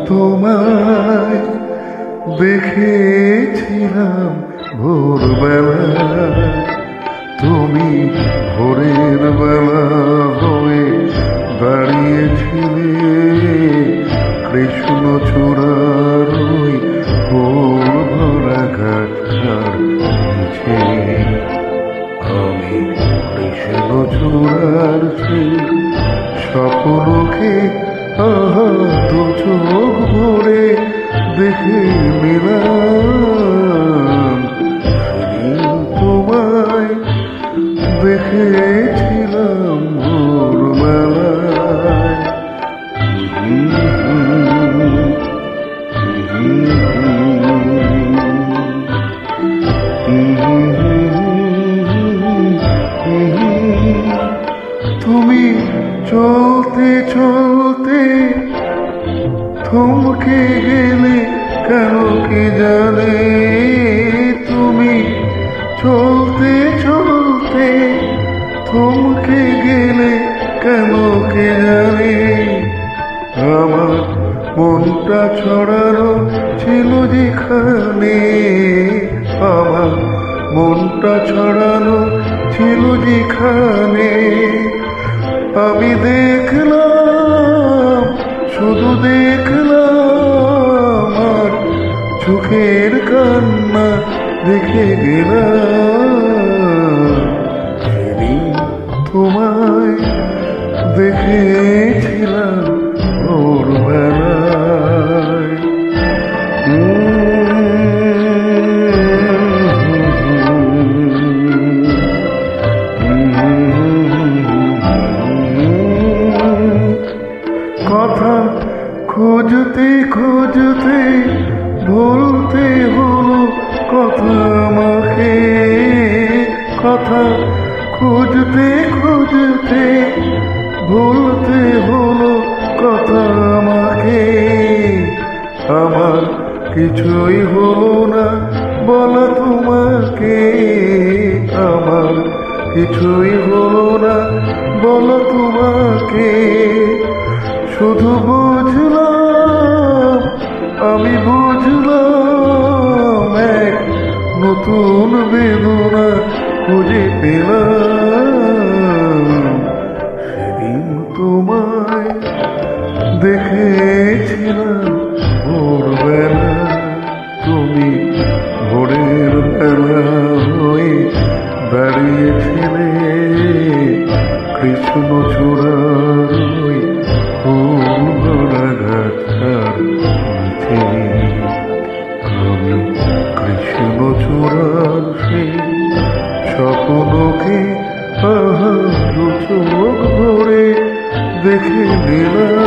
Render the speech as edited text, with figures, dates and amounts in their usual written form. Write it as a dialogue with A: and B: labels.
A: তোমায় দেখেছিলাম ভোরবেলা, তুমি ভোরের বেলা হয়ে দাঁড়িয়েছিলে কৃষ্ণচূড়ার ওই ফুল ভরা গাছটার নিচে। আমি কৃষ্ণচূড়ার সেই স্বপ্নকে দু চোখ ভরে দেখে নিলাম। সেদিন তোমায় দেখেছিলাম ভোরবেলায়। তুমি চলতে চলতে থমকে গেলে কেন কে জানে, তুমি চলতে চলতে থমকে গেলে কেন কে জানে। আমার মনটা ছড়ানো ছিল যেখানে, আমার মনটা ছড়ানো ছিল যেখানে, আমি দেখলাম শুধু দেখলাম আর চোখের কান্না দেখে গেলাম। সেদিন তোমায় দেখেছিলাম ভোরবেলায়। কথা খুঁজতে খুঁজতে বলতে হলো কথা আমাকে, কথা খুঁজতে খুঁজতে বলতে হলো কথা আমাকে। আমার কিছুই হলো না বলা তোমাকে, আমার কিছুই হলো না বলা তোমাকে। শুধু বুঝলাম, আমি বুঝলাম এক নতুন বেদনা খুঁজে পেলাম। সেদিন তোমায় দেখেছিলাম ভোরবেলা, তুমি ভোরের বেলা হয়ে দাঁড়িয়েছিলে কৃষ্ণচূড়ার ওই ফুল ভরা গাছটার নিচে। আমি কৃষ্ণচূড়ার সেই স্বপ্নকে দু চোখ ভরে দেখে নিলাম।